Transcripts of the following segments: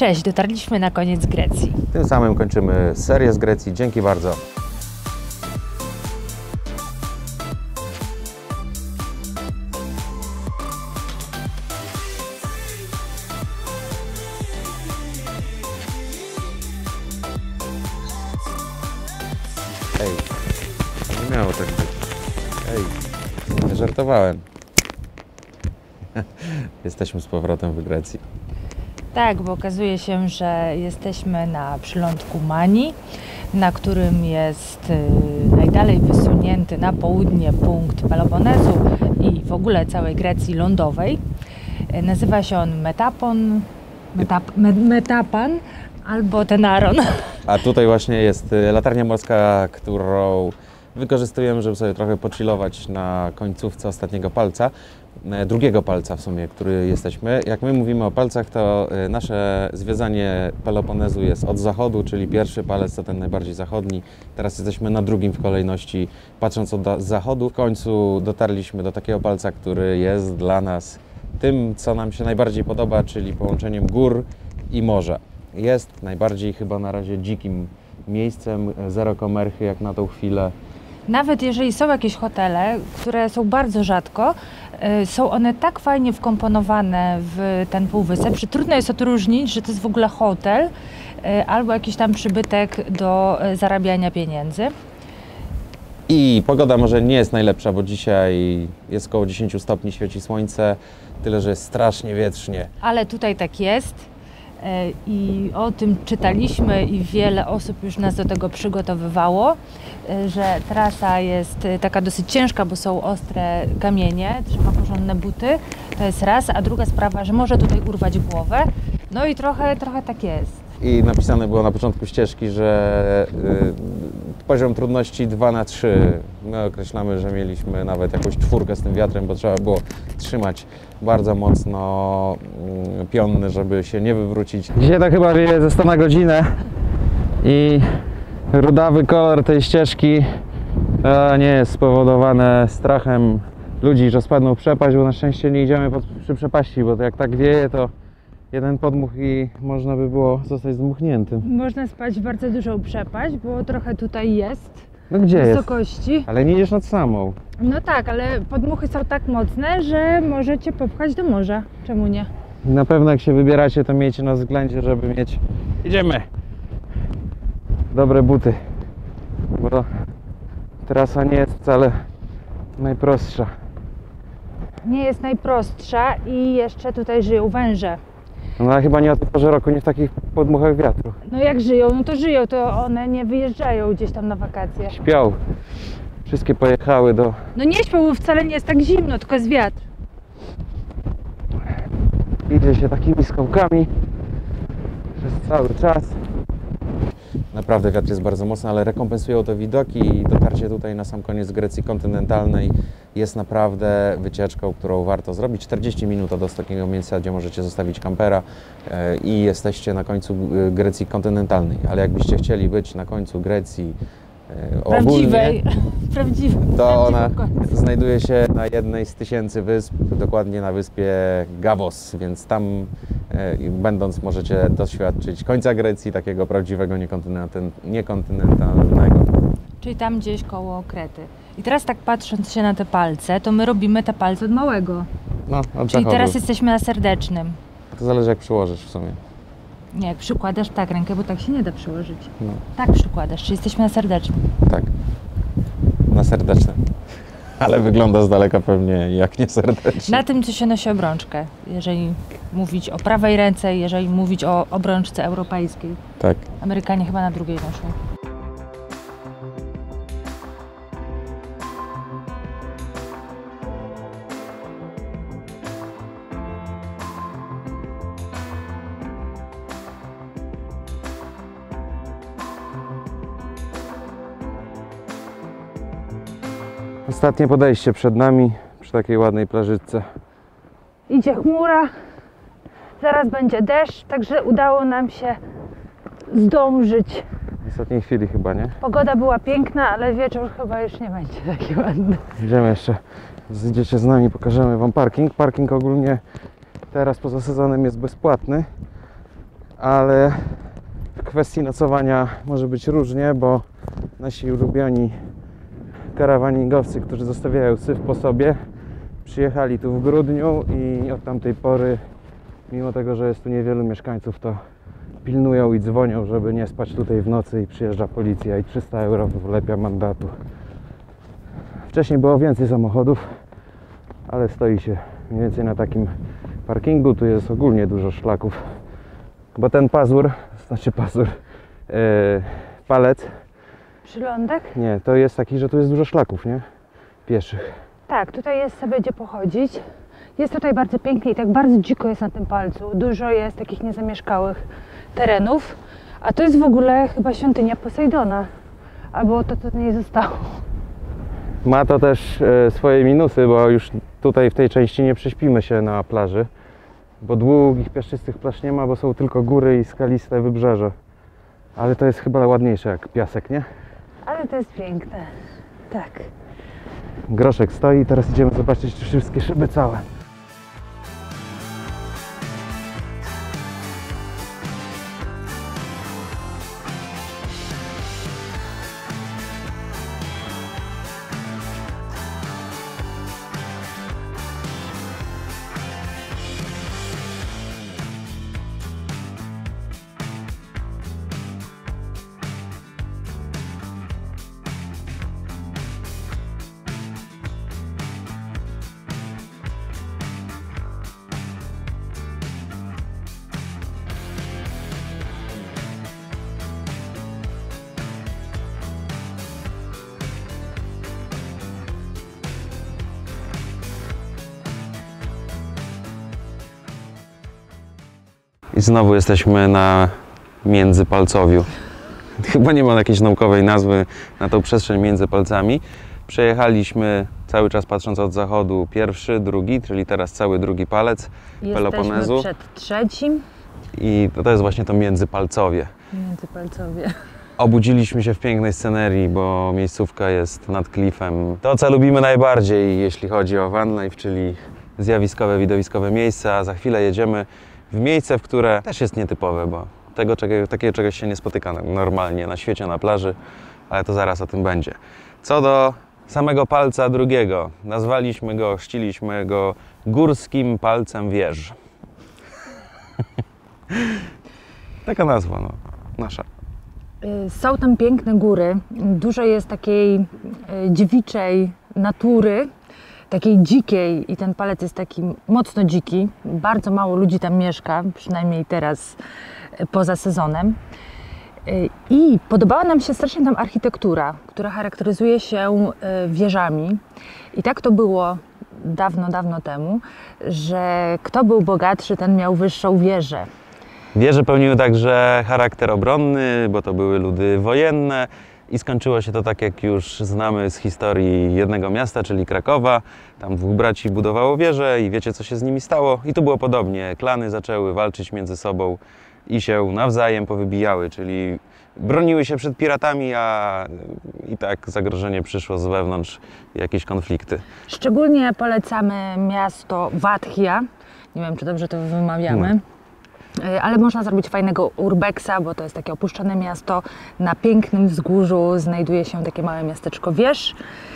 Cześć, dotarliśmy na koniec Grecji. Tym samym kończymy serię z Grecji. Dzięki bardzo. Ej, nie miało tak być. Ej, nie żartowałem. Jesteśmy z powrotem w Grecji. Tak, bo okazuje się, że jesteśmy na przylądku Mani, na którym jest najdalej wysunięty na południe punkt Peloponezu i w ogóle całej Grecji lądowej. Nazywa się on Metapan albo Tenaron. A tutaj właśnie jest latarnia morska, którą wykorzystujemy, żeby sobie trochę pochillować na końcówce ostatniego palca, drugiego palca w sumie, który jesteśmy. Jak my mówimy o palcach, to nasze zwiedzanie Peloponezu jest od zachodu, czyli pierwszy palec to ten najbardziej zachodni. Teraz jesteśmy na drugim w kolejności, patrząc od zachodu. W końcu dotarliśmy do takiego palca, który jest dla nas tym, co nam się najbardziej podoba, czyli połączeniem gór i morza. Jest najbardziej chyba na razie dzikim miejscem, zero komerchy jak na tą chwilę. Nawet jeżeli są jakieś hotele, które są bardzo rzadko, są one tak fajnie wkomponowane w ten półwysep, że trudno jest odróżnić, że to jest w ogóle hotel albo jakiś tam przybytek do zarabiania pieniędzy. I pogoda może nie jest najlepsza, bo dzisiaj jest około 10 stopni, świeci słońce, tyle że jest strasznie wietrznie. Ale tutaj tak jest i o tym czytaliśmy i wiele osób już nas do tego przygotowywało, że trasa jest taka dosyć ciężka, bo są ostre kamienie, trzeba porządne buty, to jest raz, a druga sprawa, że może tutaj urwać głowę, no i trochę tak jest. I napisane było na początku ścieżki, że poziom trudności 2/3. My określamy, że mieliśmy nawet jakąś 4 z tym wiatrem, bo trzeba było trzymać bardzo mocno pionny, żeby się nie wywrócić. Dzisiaj to chyba wieje ze 100 na godzinę i rudawy kolor tej ścieżki nie jest spowodowane strachem ludzi, że spadną w przepaść, bo na szczęście nie idziemy przy przepaści, bo to jak tak wieje, to jeden podmuch i można by było zostać zdmuchniętym. Można spać w bardzo dużą przepaść, bo trochę tutaj jest. No gdzie wysokości. jest? Ale nie idziesz nad samą. No tak, ale podmuchy są tak mocne, że możecie popchać do morza. Czemu nie? Na pewno jak się wybieracie, to miejcie na względzie, żeby mieć... Idziemy! Dobre buty. Bo trasa nie jest wcale najprostsza. Nie jest najprostsza i jeszcze tutaj żyją węże. No ale chyba nie o tej porze roku, nie w takich podmuchach wiatru. No jak żyją, no to żyją, to one nie wyjeżdżają gdzieś tam na wakacje. Śpią. Wszystkie pojechały do... No nie śpią, bo wcale nie jest tak zimno, tylko jest wiatr. Idzie się takimi skałkami przez cały czas. Naprawdę wiatr jest bardzo mocny, ale rekompensują to widoki i dotarcie tutaj na sam koniec Grecji kontynentalnej jest naprawdę wycieczką, którą warto zrobić. 40 minut od ostatniego miejsca, gdzie możecie zostawić kampera i jesteście na końcu Grecji kontynentalnej. Ale jakbyście chcieli być na końcu Grecji ogólnie, to ona znajduje się na jednej z 1000 wysp, dokładnie na wyspie Gavos, więc tam będąc możecie doświadczyć końca Grecji, takiego prawdziwego niekontynentalnego. Czyli tam gdzieś koło Krety. I teraz tak patrząc się na te palce, to my robimy te palce od małego. No, od Czyli zachodu. teraz jesteśmy na serdecznym. To zależy jak przyłożysz w sumie. Nie, jak przykładasz tak rękę, bo tak się nie da przyłożyć. No. Tak przykładasz, czyli jesteśmy na serdecznym. Tak, na serdecznym. Ale wygląda z daleka pewnie jak nieserdeczny. Na tym, co się nosi obrączkę, jeżeli mówić o prawej ręce, jeżeli mówić o obrączce europejskiej. Tak. Amerykanie chyba na drugiej noszą. Ostatnie podejście przed nami przy takiej ładnej plażyczce. Idzie chmura, zaraz będzie deszcz, także udało nam się zdążyć. W ostatniej chwili chyba, nie? Pogoda była piękna, ale wieczór chyba już nie będzie taki ładny. Idziemy jeszcze, zjedziecie z nami, pokażemy wam parking. Parking ogólnie teraz poza sezonem jest bezpłatny, ale w kwestii nocowania może być różnie, bo nasi ulubioni karawaningowcy, którzy zostawiają syf po sobie, przyjechali tu w grudniu i od tamtej pory, mimo tego, że jest tu niewielu mieszkańców, to pilnują i dzwonią, żeby nie spać tutaj w nocy, i przyjeżdża policja i 300 euro wlepia mandatu. Wcześniej było więcej samochodów, ale stoi się mniej więcej na takim parkingu. Tu jest ogólnie dużo szlaków, bo ten palec. Przylądek? Nie, to jest taki, że tu jest dużo szlaków, nie? Pieszych. Tak, tutaj jest sobie gdzie pochodzić. Jest tutaj bardzo pięknie i tak bardzo dziko jest na tym palcu. Dużo jest takich niezamieszkałych terenów. A to jest w ogóle chyba świątynia Posejdona. Albo to, co nie zostało. Ma to też swoje minusy, bo już tutaj w tej części nie prześpimy się na plaży, bo długich, piaszczystych plaż nie ma, bo są tylko góry i skaliste wybrzeże. Ale to jest chyba ładniejsze jak piasek, nie? Ale to jest piękne. Tak. Groszek stoi, teraz idziemy zobaczyć, czy wszystkie szyby całe. I znowu jesteśmy na Międzypalcowiu. Chyba nie ma jakiejś naukowej nazwy na tą przestrzeń między palcami. Przejechaliśmy cały czas patrząc od zachodu pierwszy, drugi, czyli teraz cały drugi palec Peloponezu. Jesteśmy przed trzecim. I to jest właśnie to Międzypalcowie. Międzypalcowie. Obudziliśmy się w pięknej scenerii, bo miejscówka jest nad klifem. To, co lubimy najbardziej, jeśli chodzi o van life, czyli zjawiskowe, widowiskowe miejsca. A za chwilę jedziemy w miejsce, w które też jest nietypowe, bo takiego czegoś się nie spotyka normalnie na świecie, na plaży, ale to zaraz o tym będzie. Co do samego palca drugiego, nazwaliśmy go, chrzciliśmy go górskim palcem wież. Taka nazwa, no, nasza. Są tam piękne góry, dużo jest takiej dziewiczej natury, takiej dzikiej, i ten palec jest taki mocno dziki. Bardzo mało ludzi tam mieszka, przynajmniej teraz poza sezonem. I podobała nam się strasznie tam architektura, która charakteryzuje się wieżami. I tak to było dawno, dawno temu, że kto był bogatszy, ten miał wyższą wieżę. Wieże pełniły także charakter obronny, bo to były ludy wojenne. I skończyło się to tak, jak już znamy z historii jednego miasta, czyli Krakowa. Tam dwóch braci budowało wieże i wiecie, co się z nimi stało. I tu było podobnie. Klany zaczęły walczyć między sobą i się nawzajem powybijały, czyli broniły się przed piratami, a i tak zagrożenie przyszło z wewnątrz, jakieś konflikty. Szczególnie polecamy miasto Wadhya. Nie wiem, czy dobrze to wymawiamy. Ale można zrobić fajnego urbexa, bo to jest takie opuszczone miasto. Na pięknym wzgórzu znajduje się takie małe miasteczko wież.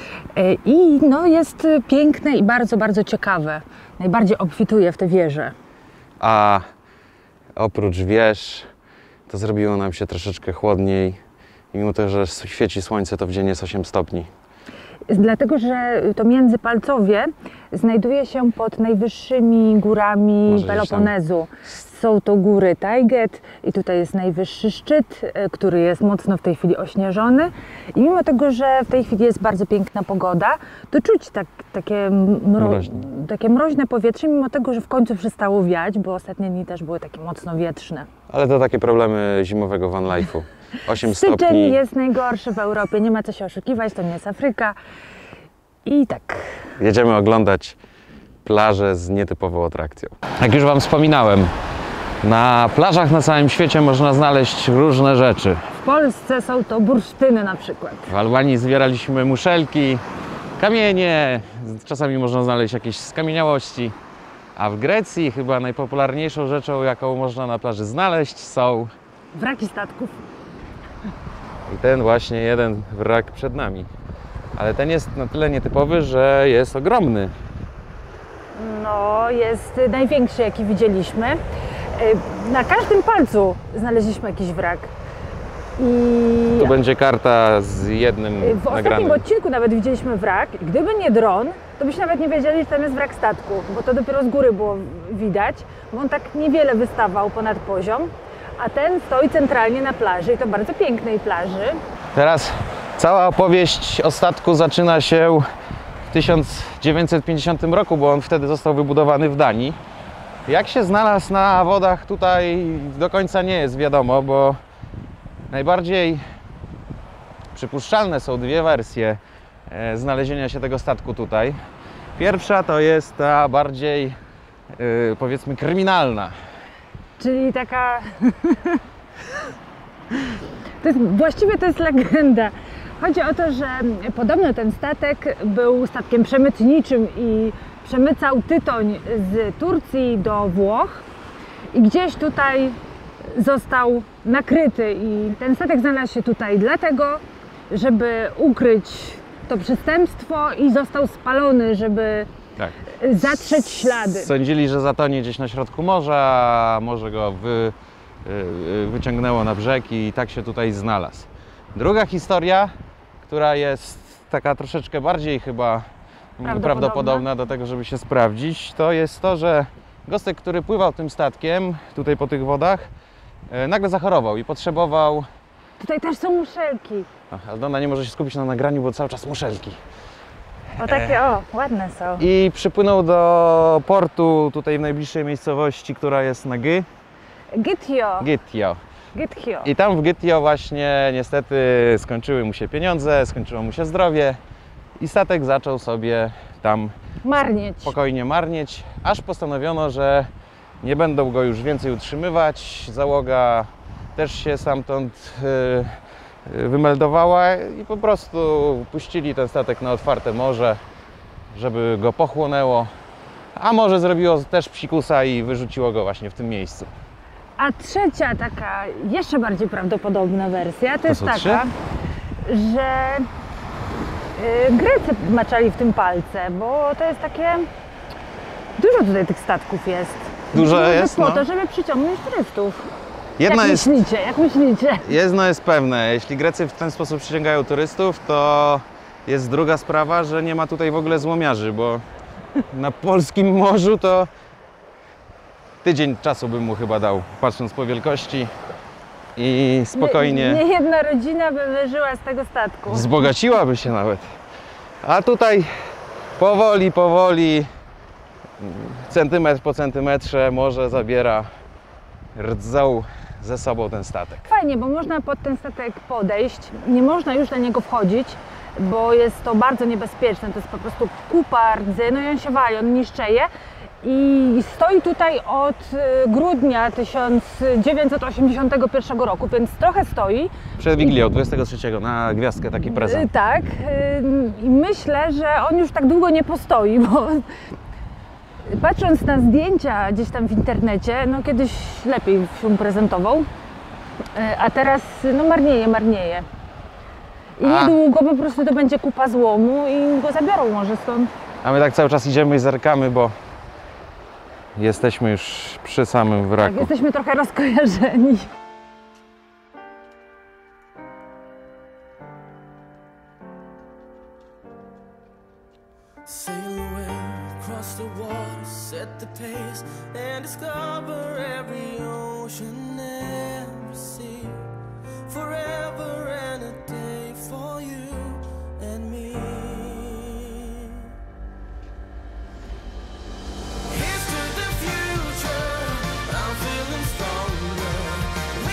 I no, jest piękne i bardzo, bardzo ciekawe. Najbardziej obfituje w te wieże. A oprócz wież, to zrobiło nam się troszeczkę chłodniej. I mimo to, że świeci słońce, to w dzień jest 8 stopni. Dlatego, że to Międzypalcowie znajduje się pod najwyższymi górami Peloponezu. Są to góry Tajget i tutaj jest najwyższy szczyt, który jest mocno w tej chwili ośnieżony. I mimo tego, że w tej chwili jest bardzo piękna pogoda, to czuć takie mroźne powietrze, mimo tego, że w końcu przestało wiać, bo ostatnie dni też były takie mocno wietrzne. Ale to takie problemy zimowego van life'u. 8 Styczeń stopni. jest najgorszy w Europie, nie ma co się oszukiwać, to nie jest Afryka. I tak. Jedziemy oglądać plażę z nietypową atrakcją. Jak już Wam wspominałem, na plażach na całym świecie można znaleźć różne rzeczy. W Polsce są to bursztyny na przykład. W Albanii zbieraliśmy muszelki, kamienie, czasami można znaleźć jakieś skamieniałości. A w Grecji chyba najpopularniejszą rzeczą, jaką można na plaży znaleźć, są wraki statków. i ten właśnie jeden wrak przed nami. Ale ten jest na tyle nietypowy, że jest ogromny. No, jest największy, jaki widzieliśmy. Na każdym palcu znaleźliśmy jakiś wrak. I Tu będzie karta z jednym w ostatnim nagranym. odcinku nawet widzieliśmy wrak. Gdyby nie dron, to byśmy nawet nie wiedzieli, że tam jest wrak statku, bo to dopiero z góry było widać, bo on tak niewiele wystawał ponad poziom, a ten stoi centralnie na plaży i to bardzo pięknej plaży. Teraz cała opowieść o statku zaczyna się w 1950 roku, bo on wtedy został wybudowany w Danii. Jak się znalazł na wodach tutaj do końca nie jest wiadomo, bo najbardziej przypuszczalne są dwie wersje znalezienia się tego statku tutaj. Pierwsza to jest ta bardziej powiedzmy kryminalna. Czyli taka... Właściwie to jest legenda. Chodzi o to, że podobno ten statek był statkiem przemytniczym i przemycał tytoń z Turcji do Włoch i gdzieś tutaj został nakryty i ten statek znalazł się tutaj dlatego, żeby ukryć to przestępstwo i został spalony, żeby Tak. zatrzeć ślady. Sądzili, że zatonie gdzieś na środku morza, a morze go wyciągnęło na brzeg i tak się tutaj znalazł. Druga historia, która jest taka troszeczkę bardziej chyba prawdopodobna do tego, żeby się sprawdzić, to jest to, że Gostek, który pływał tym statkiem tutaj po tych wodach, nagle zachorował i potrzebował... Tutaj też są muszelki. Aldona nie może się skupić na nagraniu, bo cały czas muszelki. O takie, ładne są. I przypłynął do portu tutaj w najbliższej miejscowości, która jest na Gythio. I tam w Gythio właśnie niestety skończyły mu się pieniądze, skończyło mu się zdrowie i statek zaczął sobie tam spokojnie marnieć, aż postanowiono, że nie będą go już więcej utrzymywać. Załoga też się stamtąd wymeldowała i po prostu puścili ten statek na otwarte morze, żeby go pochłonęło, a morze zrobiło też psikusa i wyrzuciło go właśnie w tym miejscu. A trzecia taka jeszcze bardziej prawdopodobna wersja to jest taka, trzy? że Grecy maczali w tym palce, bo to jest takie... Dużo tutaj tych statków jest. Dużo jest, po to, żeby przyciągnąć turystów. Jak myślicie? Jedno jest pewne, jeśli Grecy w ten sposób przyciągają turystów, to jest druga sprawa, że nie ma tutaj w ogóle złomiarzy, bo na polskim morzu to tydzień czasu bym mu chyba dał, patrząc po wielkości i spokojnie... Nie jedna rodzina by wyżyła z tego statku. Wzbogaciłaby się nawet. A tutaj powoli, centymetr po centymetrze morze zabiera rdzą ze sobą ten statek. Fajnie, bo można pod ten statek podejść, nie można już na niego wchodzić, bo jest to bardzo niebezpieczne, to jest po prostu kupa rdzy, no i on się wali, on niszczeje i stoi tutaj od grudnia 1981 roku, więc trochę stoi. Przed Wigilią 23 na gwiazdkę taki prezent. Tak, i myślę, że on już tak długo nie postoi, bo patrząc na zdjęcia gdzieś tam w internecie, no kiedyś lepiej się prezentował, a teraz no marnieje. I niedługo po prostu to będzie kupa złomu i go zabiorą może stąd. A my tak cały czas idziemy i zerkamy, bo jesteśmy już przy samym wraku. Tak, jesteśmy trochę rozkojarzeni. Sail away across the water, set the pace, and discover every ocean ever see. Forever and a day for you and me. Here's to the future, I'm feeling stronger.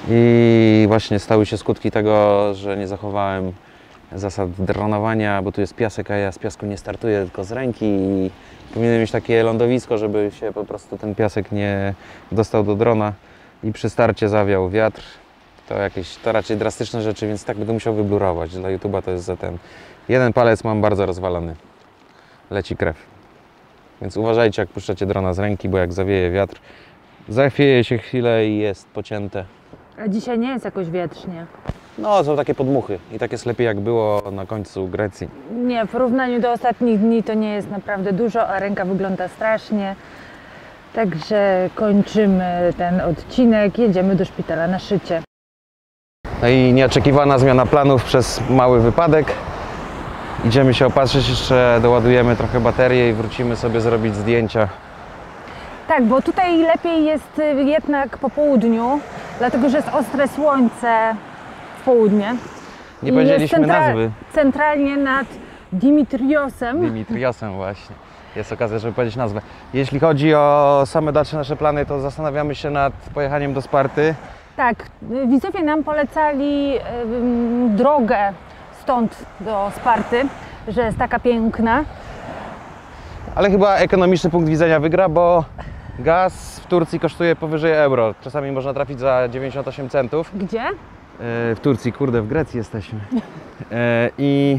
I właśnie stały się skutki tego, że nie zachowałem zasad dronowania, bo tu jest piasek, a ja z piasku nie startuję, tylko z ręki i powinienem mieć takie lądowisko, żeby się po prostu ten piasek nie dostał do drona i przy starcie zawiał wiatr. To raczej drastyczne rzeczy, więc tak będę musiał wyblurować. Dla YouTube'a to jest za ten. Jeden palec mam bardzo rozwalony. Leci krew. Więc uważajcie, jak puszczacie drona z ręki, bo jak zawieje wiatr, zachwieje się chwilę i jest pocięte. A dzisiaj nie jest jakoś wietrznie. No, są takie podmuchy i tak jest lepiej, jak było na końcu Grecji. Nie, w porównaniu do ostatnich dni to nie jest naprawdę dużo, a ręka wygląda strasznie. Także kończymy ten odcinek, jedziemy do szpitala na szycie. No i nieoczekiwana zmiana planów przez mały wypadek. Idziemy się opatrzyć, jeszcze doładujemy trochę baterię i wrócimy sobie zrobić zdjęcia. Tak, bo tutaj lepiej jest jednak po południu, dlatego że jest ostre słońce w południe. Nie powiedzieliśmy nazwy. Centralnie nad Dimitriosem. Dimitriosem właśnie. Jest okazja, żeby powiedzieć nazwę. Jeśli chodzi o same dalsze nasze plany, to zastanawiamy się nad pojechaniem do Sparty. Tak, widzowie nam polecali drogę stąd do Sparty, że jest taka piękna. Ale chyba ekonomiczny punkt widzenia wygra, bo gaz w Turcji kosztuje powyżej euro. Czasami można trafić za 98 centów. Gdzie? W Turcji, kurde, w Grecji jesteśmy. I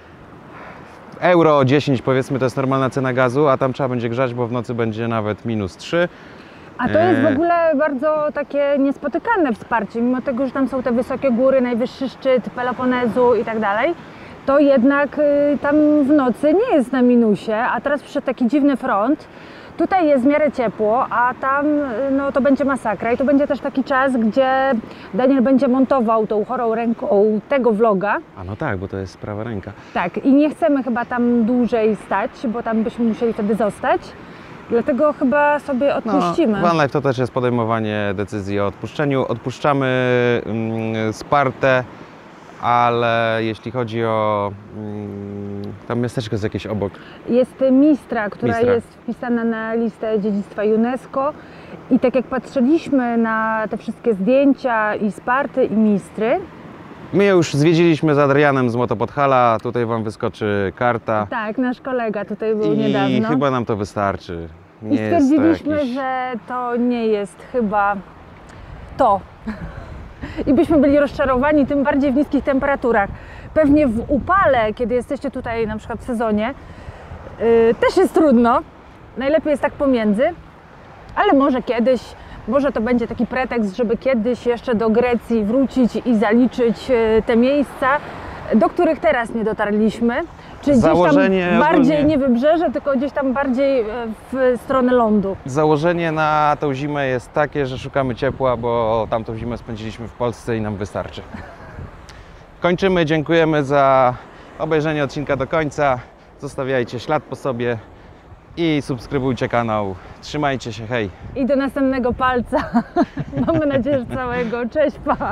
euro 10 powiedzmy to jest normalna cena gazu, a tam trzeba będzie grzać, bo w nocy będzie nawet -3. A to jest w ogóle bardzo takie niespotykane wsparcie, mimo tego, że tam są te wysokie góry, najwyższy szczyt Peloponezu i tak dalej, to jednak tam w nocy nie jest na minusie, a teraz przyszedł taki dziwny front. Tutaj jest w miarę ciepło, a tam no, to będzie masakra i to będzie też taki czas, gdzie Daniel będzie montował tą chorą ręką tego vloga. A no tak, bo to jest prawa ręka. Tak, i nie chcemy chyba tam dłużej stać, bo tam byśmy musieli wtedy zostać. Dlatego chyba sobie odpuścimy. No, Van Life to też jest podejmowanie decyzji o odpuszczeniu. Odpuszczamy Spartę, ale jeśli chodzi o... tam miasteczko jest jakieś obok. Jest Mistra, która Mistra. jest wpisana na listę dziedzictwa UNESCO. I tak jak patrzyliśmy na te wszystkie zdjęcia i Sparty i Mistry. My już zwiedziliśmy z Adrianem z Motopodhala, tutaj Wam wyskoczy karta. Tak, nasz kolega tutaj był I niedawno. chyba nam to wystarczy. I Nie jest to stwierdziliśmy, jakiś... że to nie jest chyba to. I byśmy byli rozczarowani, tym bardziej w niskich temperaturach. Pewnie w upale, kiedy jesteście tutaj na przykład w sezonie, też jest trudno. Najlepiej jest tak pomiędzy, ale może kiedyś, może to będzie taki pretekst, żeby kiedyś jeszcze do Grecji wrócić i zaliczyć te miejsca, do których teraz nie dotarliśmy. Czy gdzieś tam bardziej ogólnie... nie wybrzeże, tylko gdzieś tam bardziej w stronę lądu. Założenie na tą zimę jest takie, że szukamy ciepła, bo tamtą zimę spędziliśmy w Polsce i nam wystarczy. Kończymy, dziękujemy za obejrzenie odcinka do końca. Zostawiajcie ślad po sobie i subskrybujcie kanał. Trzymajcie się, hej! I do następnego palca. Mamy nadzieję, że całego. Cześć, pa!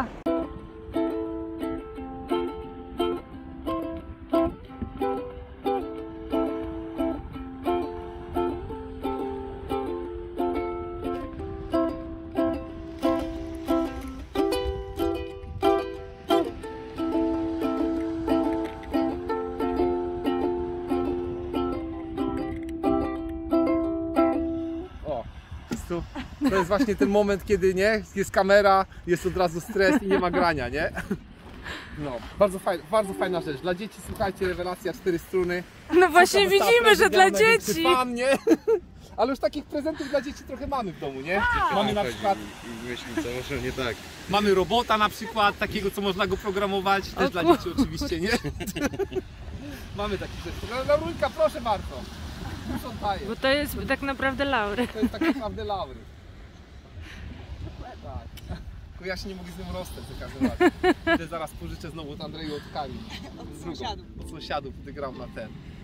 To jest właśnie ten moment, kiedy nie, jest kamera, jest od razu stres i nie ma grania, nie? No, bardzo fajna rzecz. Dla dzieci, słuchajcie, rewelacja 4 struny. No właśnie widzimy, że dla dzieci. Fan, nie? Ale już takich prezentów dla dzieci trochę mamy w domu, nie? Mamy na przykład... I myśli, co może nie tak. Mamy robota na przykład, takiego, co można go programować. Też dla dzieci oczywiście, nie? Mamy takie rzeczy. Laurulka, proszę bardzo. Bo to jest tak naprawdę Laury. To jest tak naprawdę Laury. Tak. Tylko ja się nie mogę z nią rozstać za każdym razem. Idę zaraz pożyczę znowu od Andrzeju od Kali. Od sąsiadów, gdy gram na ten.